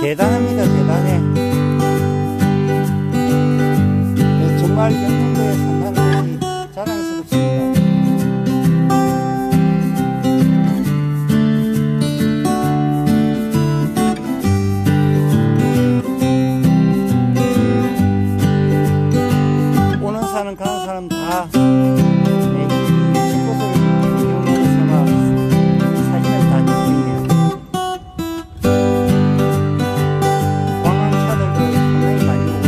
대단합니다. 대단해. 네, 정말 영등도에 산다는 것이 자랑스럽습니다. 오는 사람 가는 사람 다 네, 이 곳을 배경으로 삼아 사진을 다 찍고 있네요. 관광차들도 상당히 많이 오고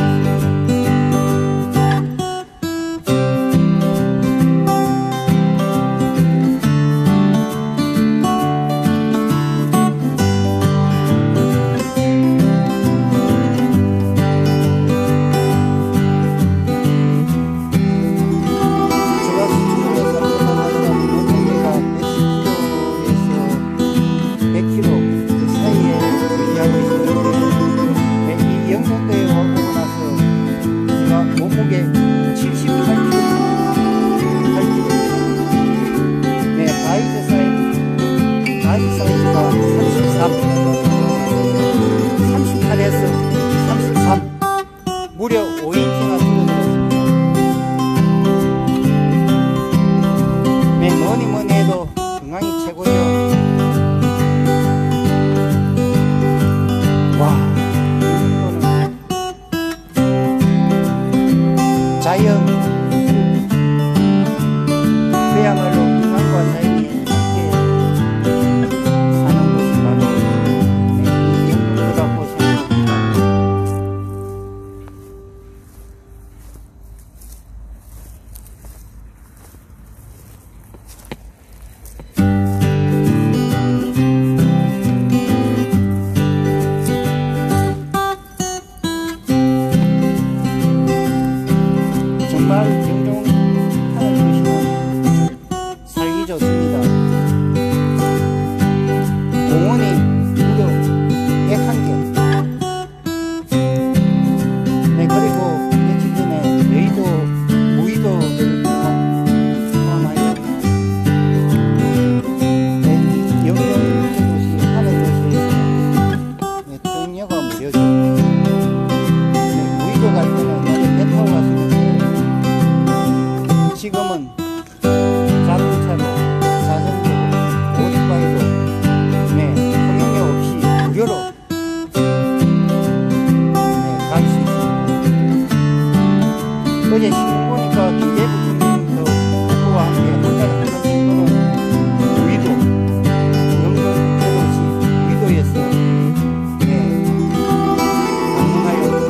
무려 5인치나 줄어들었습니다. 네, 뭐니 해도 건강이 최고죠. 와, 이거는 자연, 그야말로 인간과 자연이 함께 사는 곳이 바로 이 영등도라고 생각합니다. 정말 영동 하늘 도시는 살기 좋습니다. 공원이 무려 101개. 네, 그리고 며칠 전에 여의도, 무의도를 포함하여 네, 이 영동 도시 하늘 도시에서 네, 통로가 무료죠. 네, 무의도 갈 때는 배 타고 갔습니다. 지금은 자동차로, 자전거로, 오토바이로 네, 통행료 없이 무료로 네, 갈 수 있습니다. 어제 신문 보니까 김대부 총리도 후보와 함께 한 달에 한 번 정도는 무의도, 영동 대도시 무의도에서 네, 방문하여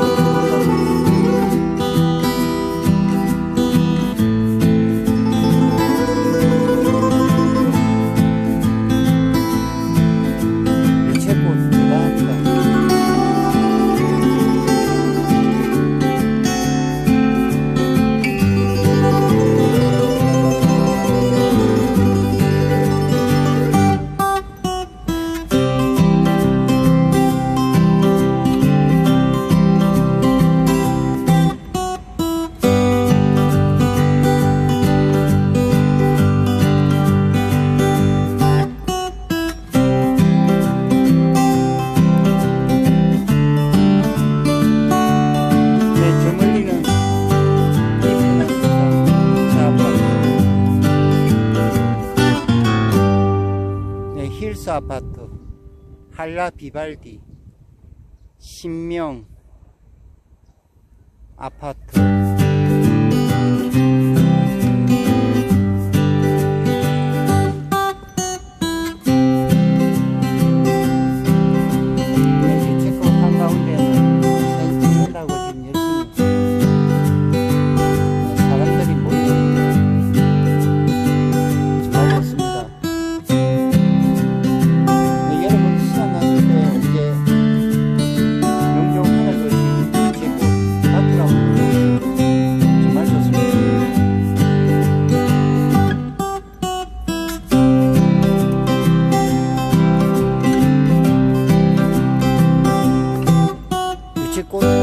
힐스 아파트, 한라 비발디, 신명 아파트. 유채꽃 한가운데는 사진 찍는다고 지금 열심히 사람들이 모이고 정말 좋습니다. 여러분 시간 나실 때 이제 영종 하늘도시 유채꽃 밭이라고 정말 좋습니다. 유채꽃